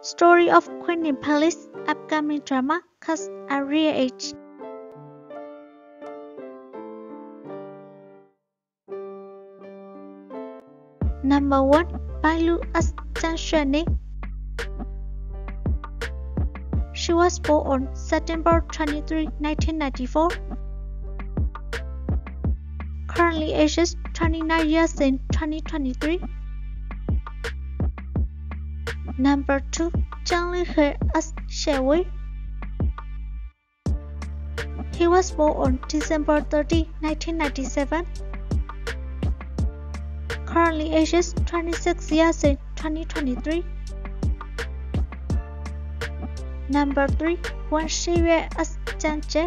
Story of Queen in Palace, upcoming drama, cast at real age. Number 1. Bailu as Zhang Xuanning. She was born on September 23, 1994. Currently ages 29 years in 2023. Number 2. Zhang Lihe as Xie Wei. He was born on December 30, 1997. Currently ages 26 years in 2023. Number 3. Wang Shiyue as Zhang Jie.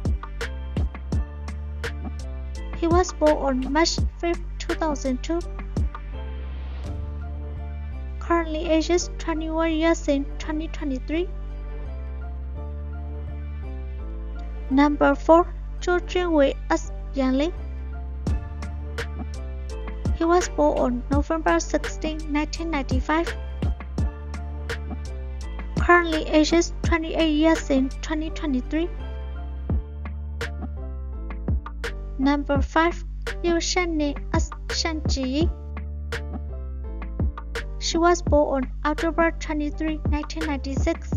He was born on March 5, 2002. Currently ages 21 years in 2023. Number 4. Zhou Junwei as Yang Ling. He was born on November 16, 1995. Currently ages 28 years in 2023. Number 5. Liu Shanning as Shan Jiyi. She was born on October 23, 1996.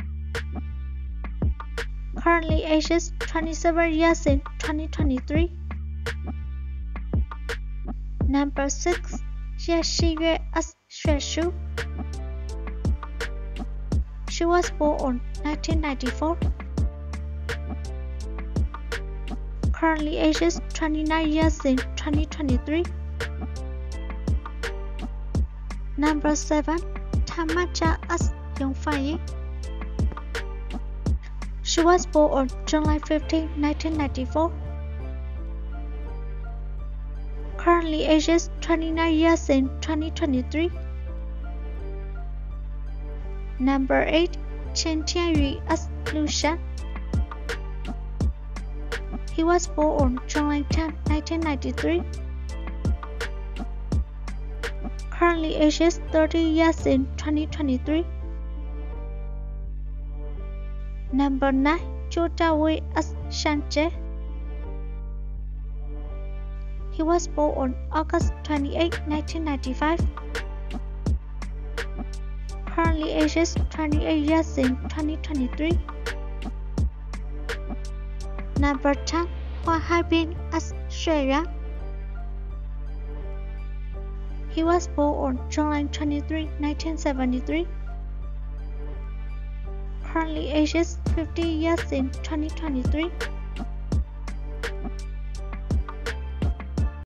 Currently ages 27 years in 2023. Number 6. Jie Shiyue as Xue Shu. She was born on 1994. Currently ages 29 years in 2023. Number 7. Tama Jia as Yong Fanyi. She was born on July 15, 1994. Currently ages 29 years in 2023. Number 8. Chen Tianyu as Lu Shan. He was born on July 10, 1993. Currently ages 30 years in 2023. Number 9. Zhou Dawei as Shan Jie. He was born on August 28, 1995. Currently ages 28 years in 2023. Number 10. Hua Haibin as Xue Yuan. He was born on July 23, 1973. Currently ages 50 years in 2023.